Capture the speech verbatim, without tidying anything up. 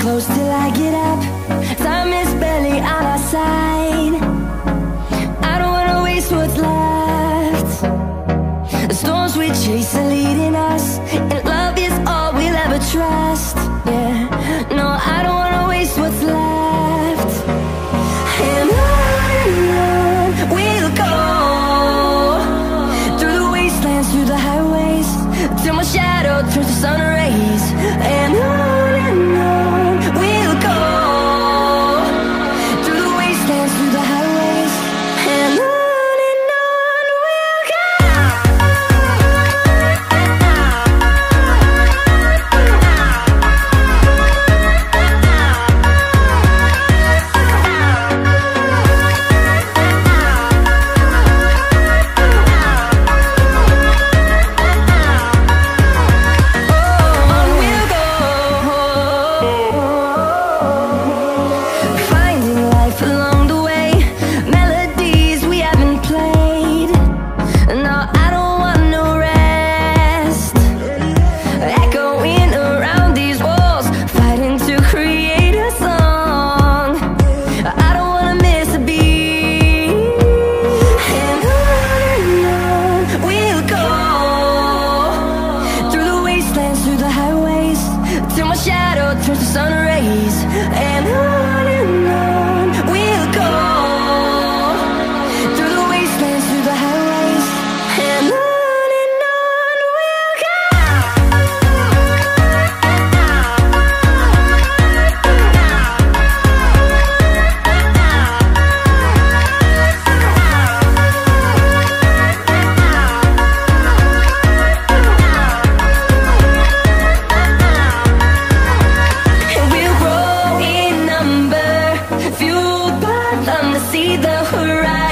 close till I get up. Time is barely on our side. I don't wanna waste what's left. The storms we chase are leading us, and love is all we'll ever trust. Yeah, no, I don't wanna waste what's left. And on and on we'll go, through the wastelands, through the highways, till my shadow turns to sun rays. And on and on we'll go, through the wastelands, through the highways, and on and on we'll go. On we'll go, finding life along the way, melodies we haven't played. No, I don't want no rest, echoing around these walls, fighting to create a song. I don't wanna miss a beat. And on and on we'll go, through the wastelands, through the highways, till my shadow turns to sun rays. And on and on we'll go, through the wastelands, through the highways, and on and on we'll go. And we'll grow in number, fueled by them to see the horizon.